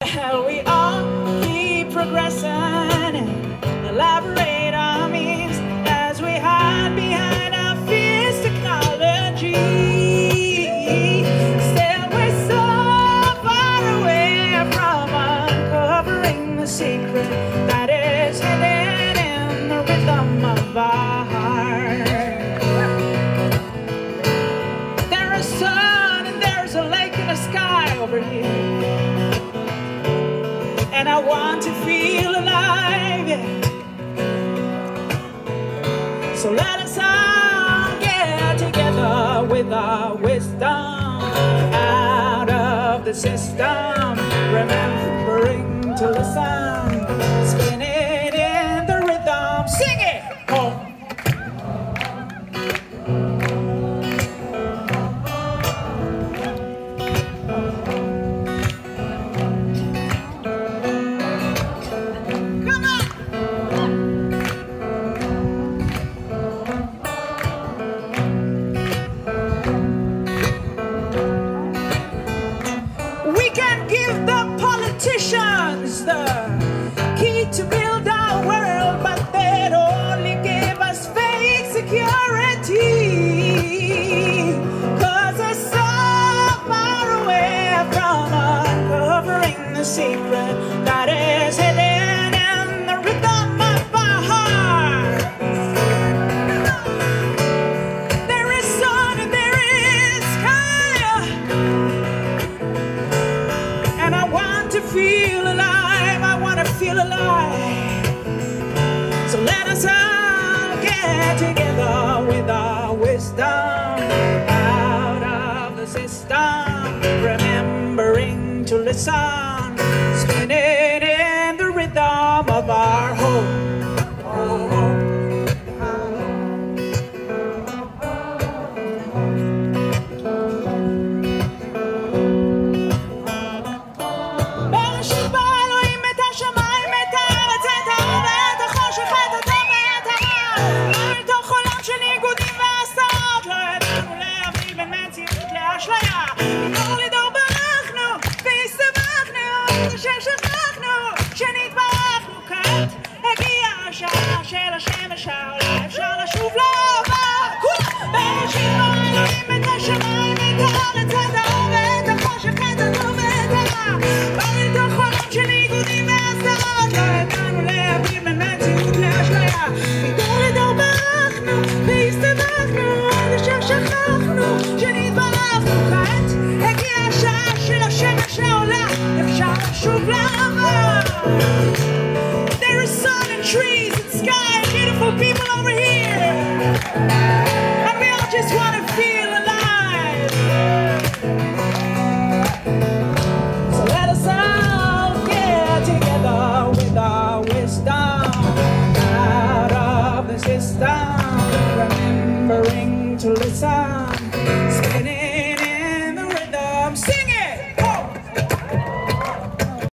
We all keep progressing and elaborate our means as we hide behind our fierce technology. Still we're so far away from uncovering the secret that is hidden in the rhythm of our heart. There's a sun and there's a lake and a sky over here, and I want to feel alive, yeah. So let us all get together with our wisdom out of the system, remembering to listen, spin it in the rhythm, sing it! Oh. The key to build our world, but they'd only give us fake security, 'cause they're so far away from uncovering the secret that is hidden in the rhythm of our heart. There is sun and there is sky, and I want to feel alive. Feel alive. So let us all get together with our wisdom out of the system, remembering to listen, spin it in the rhythm of our hope. של השמש העולה, אפשר לשוב לעבר. בראשית אלוהים את השמיים, את הארץ, את האור ואת החושך, את הטוב ואת הרע. באו לתוך חלום של ניגודים והסתרות, לא ידענו להבדיל בין מציאות לאשליה. מדור לדור ברחנו והסתבכנו, עד אשר שכחנו שנתברכנו. כעת הגיעה השעה של השמש העולה, אפשר לשוב לעבר. There is sun and trees and sky and beautiful people over here, and we all just want to feel alive. So let us all get together with our wisdom out of the system, remembering to listen.